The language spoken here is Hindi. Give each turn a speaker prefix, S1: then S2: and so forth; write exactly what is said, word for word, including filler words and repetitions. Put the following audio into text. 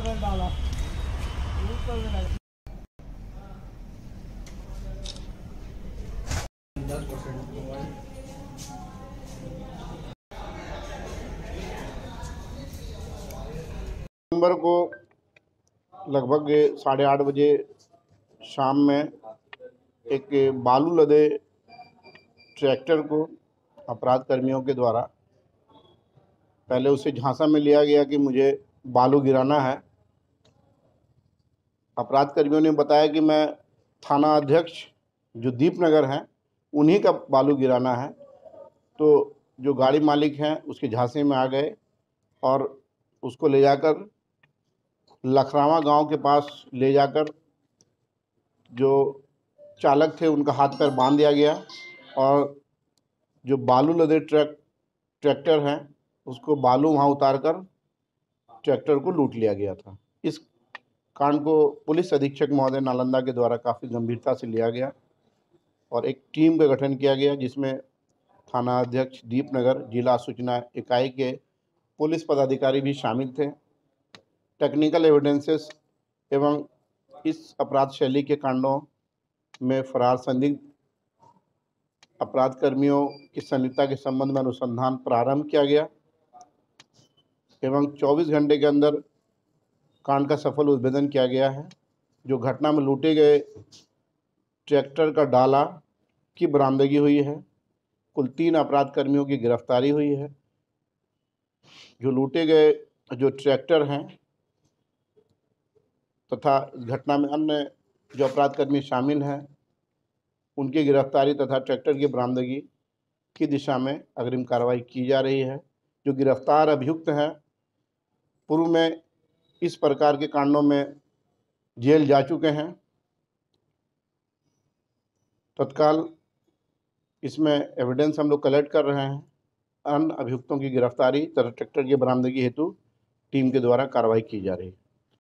S1: डाला दस परसेंट
S2: नवंबर को लगभग साढ़े आठ बजे शाम में एक बालू लदे ट्रैक्टर को अपराध कर्मियों के द्वारा पहले उसे झांसा में लिया गया कि मुझे बालू गिराना है। अपराध कर्मियों ने बताया कि मैं थाना अध्यक्ष जो दीपनगर हैं उन्हीं का बालू गिराना है। तो जो गाड़ी मालिक हैं उसके झांसे में आ गए और उसको ले जाकर लखरावा गांव के पास ले जाकर जो चालक थे उनका हाथ पैर बांध दिया गया और जो बालू लदे ट्रक ट्रैक्टर हैं उसको बालू वहां उतारकर ट्रैक्टर को लूट लिया गया था। इस कांड को पुलिस अधीक्षक महोदय नालंदा के द्वारा काफ़ी गंभीरता से लिया गया और एक टीम का गठन किया गया जिसमें थाना अध्यक्ष दीपनगर, जिला सूचना इकाई के पुलिस पदाधिकारी भी शामिल थे। टेक्निकल एविडेंसेस एवं इस अपराध शैली के कांडों में फरार संदिग्ध अपराध कर्मियों की संलिप्तता के संबंध में अनुसंधान प्रारंभ किया गया एवं चौबीस घंटे के अंदर कांड का सफल उद्भेदन किया गया है। जो घटना में लूटे गए ट्रैक्टर का डाला की बरामदगी हुई है। कुल तीन अपराध कर्मियों की गिरफ्तारी हुई है। जो लूटे गए जो ट्रैक्टर हैं तथा घटना में अन्य जो अपराध कर्मी शामिल हैं उनकी गिरफ्तारी तथा ट्रैक्टर की बरामदगी की दिशा में अग्रिम कार्रवाई की जा रही है। जो गिरफ्तार अभियुक्त हैं पूर्व में इस प्रकार के कांडों में जेल जा चुके हैं। तत्काल इसमें एविडेंस हम लोग कलेक्ट कर रहे हैं। अन्य अभियुक्तों की गिरफ्तारी तथा ट्रैक्टर की बरामदगी हेतु टीम के द्वारा कार्रवाई की जा रही है।